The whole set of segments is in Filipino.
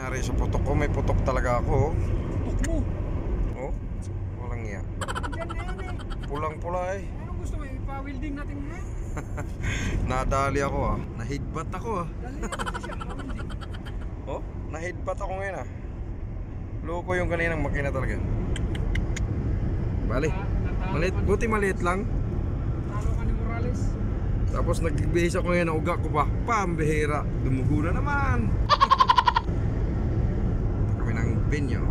nangyari sa putok ko? May putok talaga ako. Putok mo? Oh, walang iya. Diyan na yan eh. Pulang-pula eh. Anong gusto mo? Ipa-welding natin nga? Nadali ako ah. Nahidbat ako ah. Dali natin siya, pa-welding. Oh, nahidbat ako ngayon ah. Loko yung kaninang makina talaga. Bali, maliit, buti maliit lang. Talo ka ni Morales. Tapos nagbihis ako ngayon, uga ko pa. Pambihira, dumugo na naman. Kami ng binyo.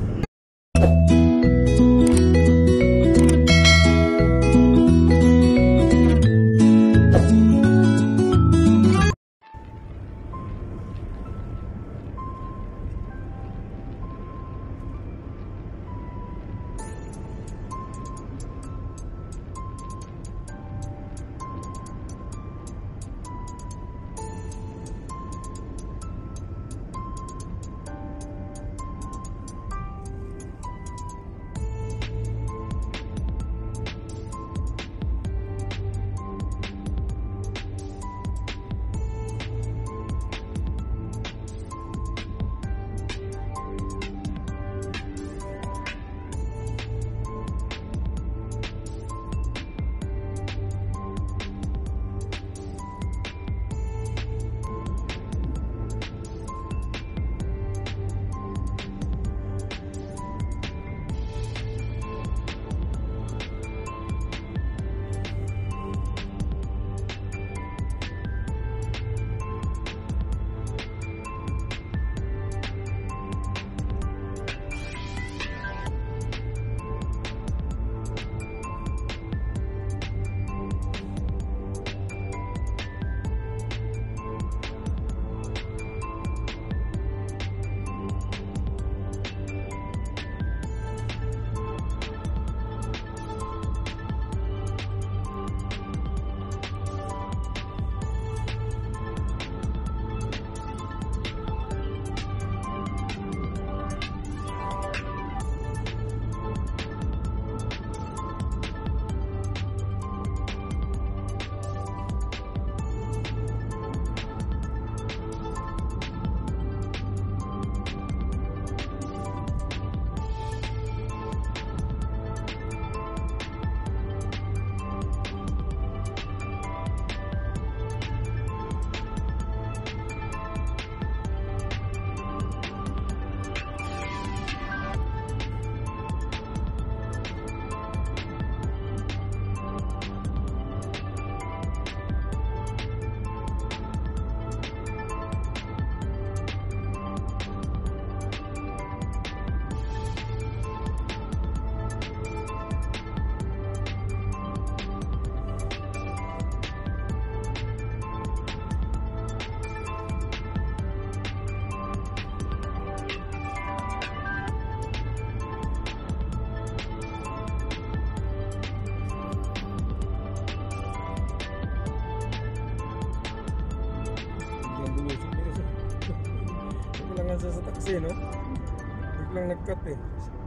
Sa taxi, no? Biglang nag-cut eh.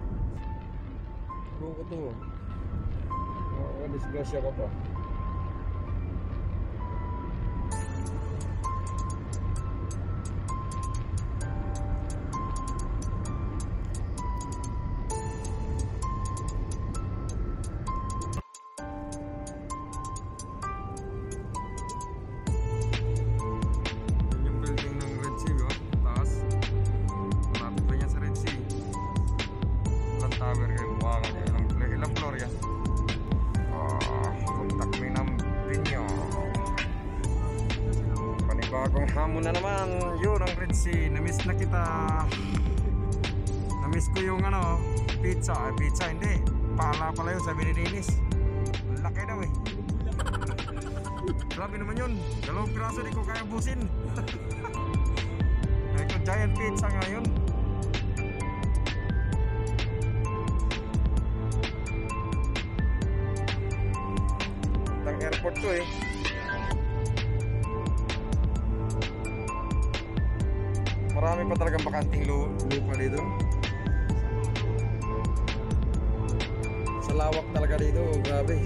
Loko to. Makakadisgrasya ka pa. Ilang floor yan? Kontak mo ng binyo. Panibagong hamon na naman. Yun ang Red Sea. Namiss na kita. Namiss ko yung ano, pizza. Pizza hindi. Pala pala yun, sabi ni Dennis. Laki daw eh. Grabe naman yun. 2 piraso di ko kaya busin. Ito giant pizza ngayon. Airport to eh. Marami pa talagang bakanting lupa dito. Sa lawak talaga dito, grabe.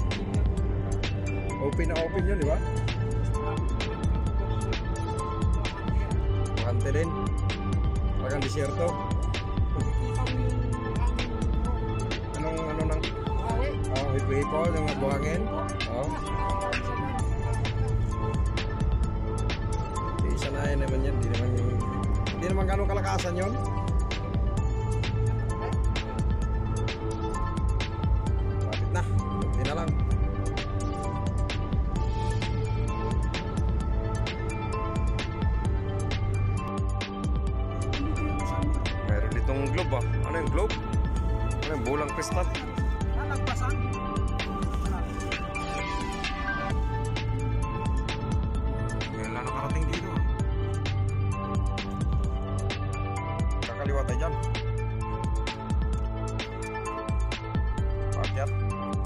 Open na open yun, di ba? Bakante din. kang disyerto. Kita mo yung hangin. Ano nang Buhawi. hipo-hipo ng buhangin. Isa na yun naman yan. Hindi naman gano'ng kalakasan yun. Lapit na. Hindi na lang. Mayroon ditong globe ah. Ano yung globe? Ano yung bulang kristal? Nagpasan. Ngayon lang nakarating dito ah. Kakaliwa tayo dyan. Pakyat.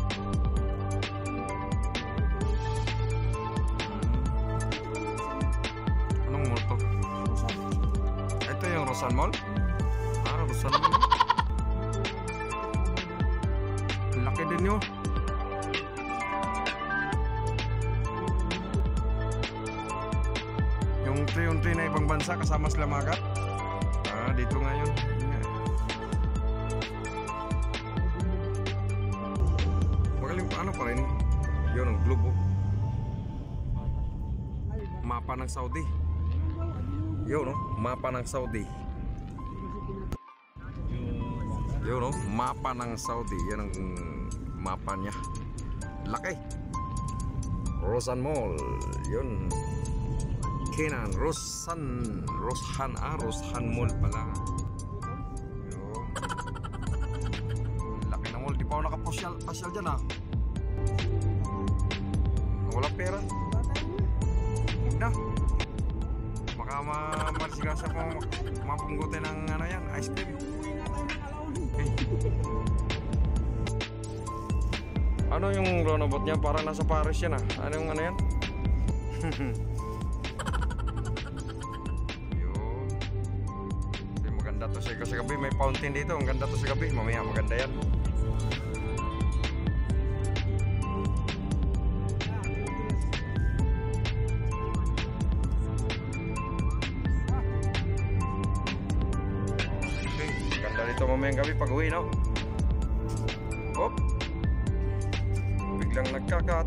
Anong mall to? Ito yung Rosan Mall? Ah, Rosan Mall. Laki din yun. Yung tree na ibang bansa kasama sila Makat. Ah, dito nga yun. Magaling pa ano pa rin. Yun ang globe. Mapa ng Saudi. Yun no, mapa ng Saudi. Yun no, mapa ng Saudi. Yan ang mapa niya. Laki. Rosan Mall. Yun. Kenan, Roshan Mall pala. Yun. Laki ng mall. Di pa ako nakapasyal dyan ah. Wala pera. Na. Baka marisigasya ko mapunggutin ng ano yan, ice cream. Okay. Ano yung runabout niya? Parang nasa Paris yan ah. Anong ano yan? Yun. Maganda to sa gabi. May fountain dito. Ang ganda to sa gabi. Mamaya maganda yan. Dito mamayang gabi pag uwi, no? Hop! Biglang nagkakat.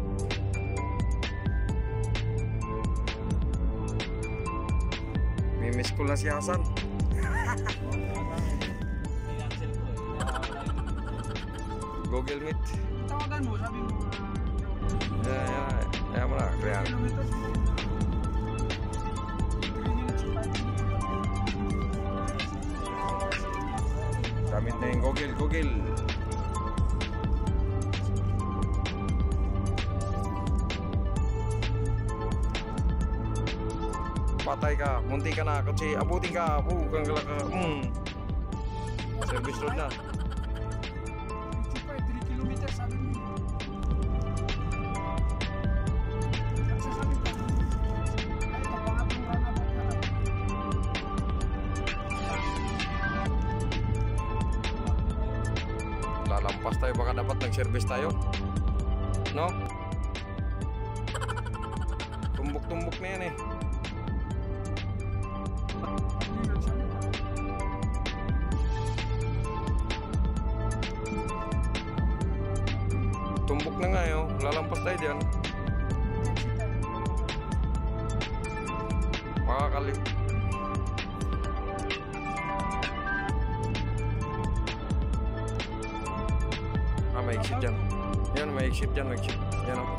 Mimiss ko na si Hasan. Google Meet. Tawagan mo, sabi mo. Yan mo na. Real. Gamit na yung Google. Patay ka, munti ka na kasi abutin ka, kang galaka. Service road na. 3 kilometers sabi mo. Sasabi ka. Ay, papangat yung runabout na lang. Lalampas tayo, baka dapat nag-service tayo. No? Tumbok-tumbok na yan eh. Tumbok na nga yun. Lalampas tayo dyan. Makakali. May exit dyan. Yan, may exit dyan. Yan o.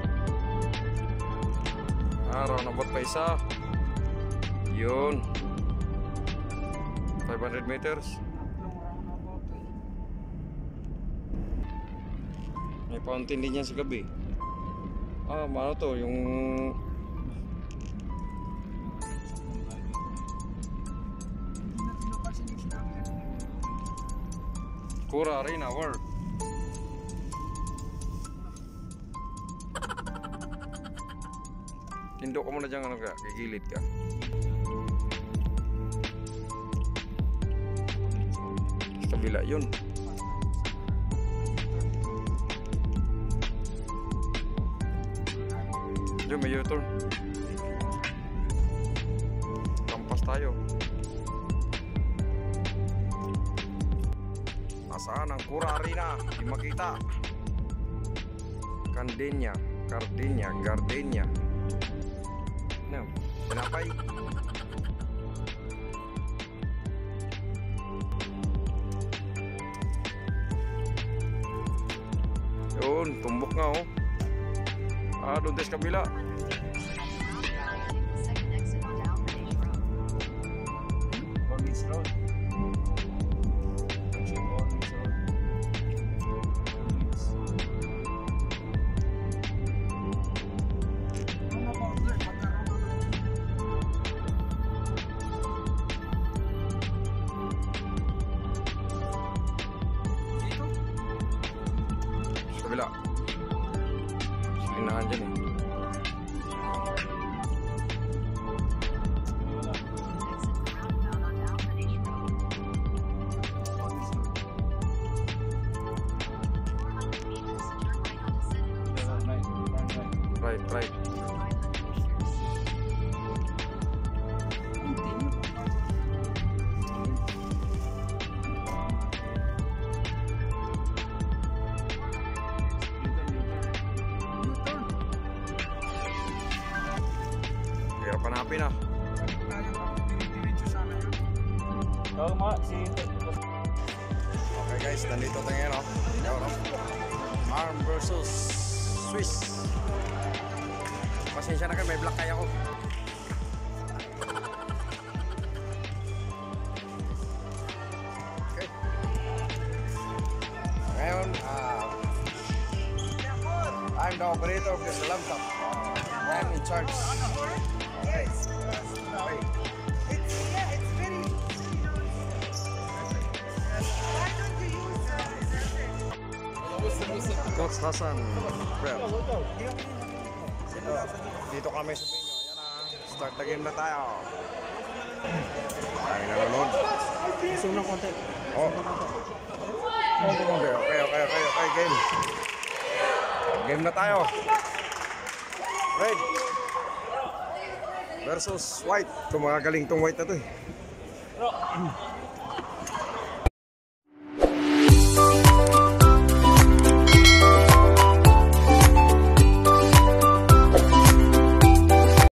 Roundabout pa isa. Yun. 500 meters. May fountain din yan sa gabi. Ano to? Yung Kura Arena World. Tindok ka muna dyan, ano ka? Gigilid ka. Sa kabila yun. Diyan may U-turn. Kampas tayo. Nasaan ang Kurarina? Di makita. Gardenia. Ano? Tinapay. Yun, tumbok nga oh. Doon tayo sa kabila. Cornish Road. Kabila. Sinahan dyan eh. Right. Hirap hanapin ah. Oo nga, si... Okay guys, nandito tayo ngayon oh. Arm versus Swiss. Pasensya na kayo, may black kaya ko. Okay. Ngayon, I'm the operator of this laptop. I'm in charge. Okay. Okay. It's very, why don't you use Coach Hassan. Dito kami sa Pinyo. Ayan na. Start the game na tayo. Ay, nanonood. Zoom ng konti. Oh. Okay. Game. Game na tayo. Red versus white. Ito, magagaling tong white na to eh.